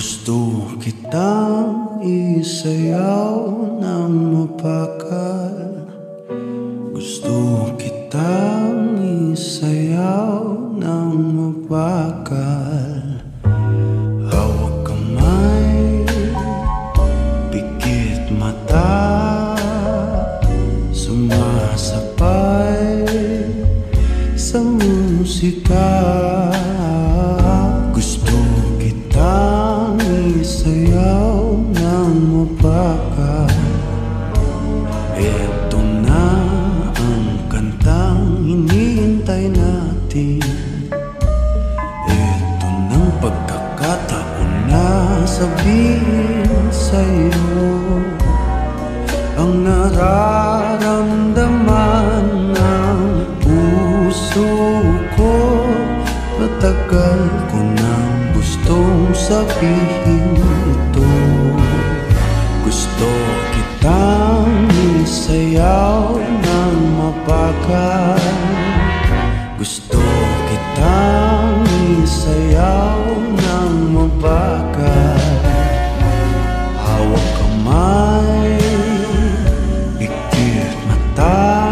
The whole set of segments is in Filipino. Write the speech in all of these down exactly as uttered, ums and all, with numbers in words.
Gusto kitang isayaw ng mabagal. Gusto kitang isayaw ng mabagal. Hawak kamay, pikit mata, sumasabay sa musika. Gusto kitang isayaw ng mabagal. Eto na ang kantang hinihintay natin. Eto ng pagkakataon na sabihin sa'yo ang nararamdaman ng puso ko. Matagal ko nang gustong sabihin ito. Gusto kitang isayaw ng mabagal. Gusto kitang isayaw ng mabagal. Hawak kamay, pikit mata,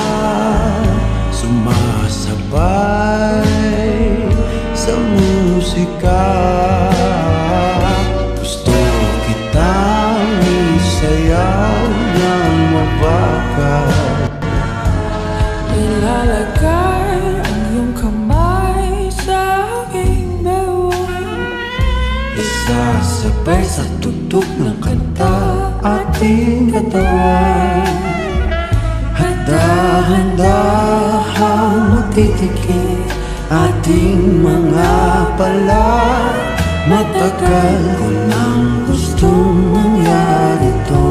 sumasabay sa musika. Gusto kitang isayaw ng mabagal. Ilalagay ang iyong kamay sa aking bewang. Isasabay sa tugtog ng kanta ating katawan. Handa-handahang magtitikip ating mga pala. Matagal ko nang gustong mangyari to.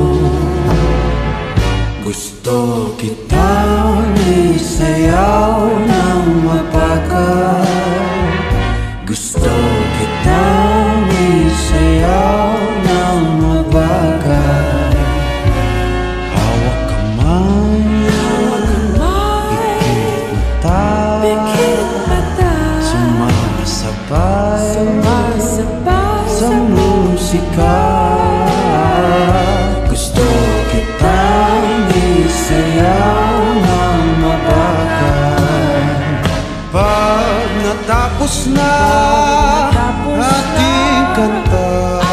Gusto kitang isayaw ng mabagal. Gusto kitang isayaw ng mabagal. Hawak kamay, pikit mata, sumasabay sa musika. Gusto kitang isayaw ng mabagal. Pag natapos na ating kanta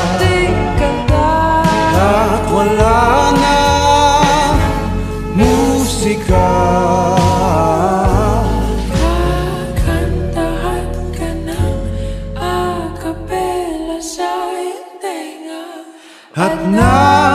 at wala na musika, kakantahan ka ng a cappella sa iyong tenga. at na